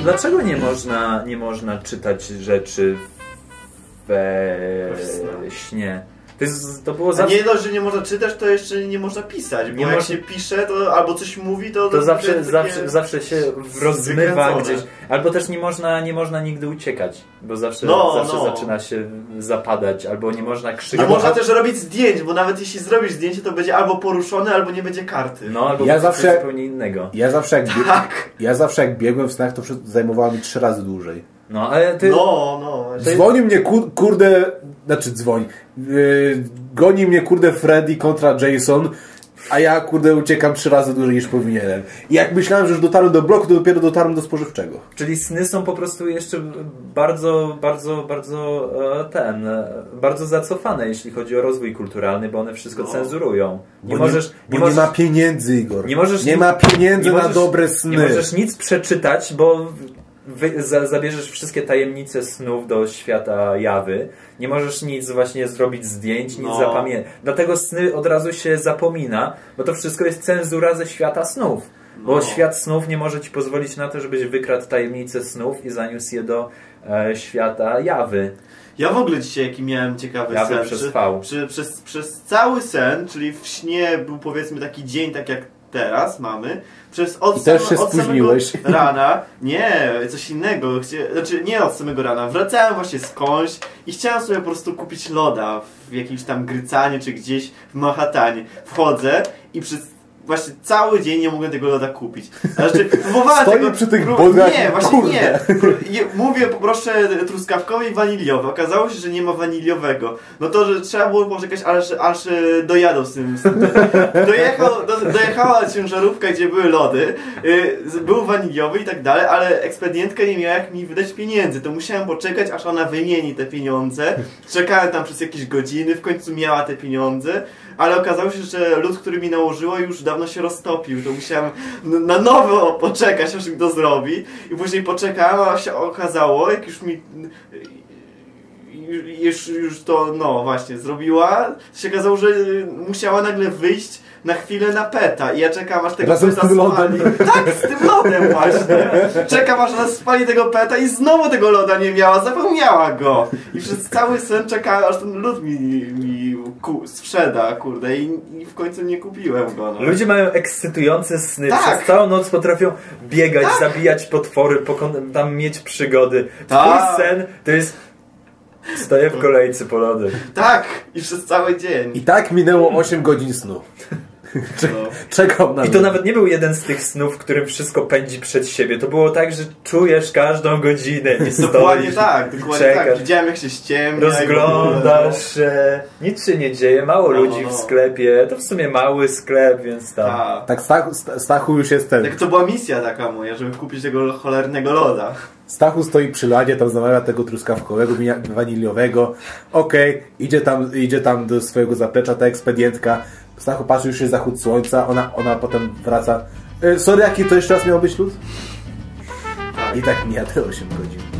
dlaczego nie można czytać rzeczy we śnie? To było zawsze... A nie dość, że nie można czytać, to jeszcze nie można pisać, bo jak się pisze, to albo coś mówi, to zawsze się rozmywa gdzieś. Albo też nie można nigdy uciekać, bo zawsze zaczyna się zapadać, albo nie można krzyczeć. A można też robić zdjęć, bo nawet jeśli zrobisz zdjęcie, to będzie albo poruszone, albo nie będzie karty. No, albo coś zupełnie innego. Ja zawsze jak biegłem w snach, to zajmowało mi 3 razy dłużej. No, ale ty... Dzwoni mnie kurde... Znaczy dzwoni. Goni mnie kurde Freddy kontra Jason, a ja kurde uciekam 3 razy dłużej niż powinienem. I jak myślałem, że już dotarłem do bloku, to dopiero dotarłem do spożywczego. Czyli sny są po prostu jeszcze bardzo zacofane, jeśli chodzi o rozwój kulturalny, bo one wszystko cenzurują. Nie ma pieniędzy, Igor. Nie ma pieniędzy na dobre sny. Nie możesz nic przeczytać, bo zabierzesz wszystkie tajemnice snów do świata jawy. Nie możesz nic właśnie zrobić zdjęć, nic zapamiętać. Dlatego sny od razu się zapomina, bo to wszystko jest cenzura ze świata snów. Bo świat snów nie może ci pozwolić na to, żebyś wykradł tajemnice snów i zaniósł je do świata jawy. Ja w ogóle dzisiaj jaki miałem ciekawy sen. Przez cały sen, czyli w śnie był powiedzmy taki dzień, tak jak teraz mamy. Od samego rana, nie, coś innego, znaczy nie od samego rana, wracałem właśnie skądś i chciałem sobie po prostu kupić loda w jakimś tam Grycanie czy gdzieś w Manhattanie. Wchodzę i przez właśnie cały dzień nie mogłem tego loda kupić. Znaczy, próbowałem tego... przy tych bodach. Nie, właśnie nie. Mówię, poproszę truskawkowy i waniliowy. Okazało się, że nie ma waniliowego. No to, że trzeba było poczekać, aż dojadą z tym. Dojechała ciężarówka, gdzie były lody. Był waniliowy i tak dalej, ale ekspedientka nie miała jak mi wydać pieniędzy. To musiałem poczekać, aż ona wymieni te pieniądze. Czekałem tam przez jakieś godziny, w końcu miała te pieniądze. Ale okazało się, że lód, który mi nałożyło, już dawno się roztopił. To musiałem na nowo poczekać, aż mi to zrobi. I później poczekałem, a się okazało, jak już mi... Już to, no właśnie, zrobiła, to się okazało, że musiała nagle wyjść na chwilę na peta i ja czekam, aż tego peta spali. Tak, z tym lodem właśnie. Czekam, aż ona spali tego peta i znowu tego loda nie miała, zapomniała go. I przez cały sen czekałem, aż ten lód mi sprzeda, kurde, i w końcu nie kupiłem go. No. Ludzie mają ekscytujące sny, przez całą noc potrafią biegać, zabijać potwory, tam mieć przygody. Twój sen to jest... Stoję w kolejce po lody. Tak! I przez cały dzień. I tak minęło 8 godzin snu. Czekam na I to nawet nie był jeden z tych snów, w którym wszystko pędzi przed siebie. To było tak, że czujesz każdą godzinę i stoisz, dokładnie tak. Widziałem, jak się ściemnia. Rozglądasz się. Nic się nie dzieje. Mało ludzi w sklepie. To w sumie mały sklep, więc tam... Tak, Stachu już jest ten. Tak, to była misja taka moja, żeby kupić tego cholernego loda. Stachu stoi przy ladzie, tam zamawia tego truskawkowego, waniliowego. Okej, idzie tam do swojego zaplecza ta ekspedientka. Stachu patrzy, już jest zachód słońca, ona potem wraca. Sorry, jaki to jeszcze raz miał być lód? I tak mija te 8 godzin.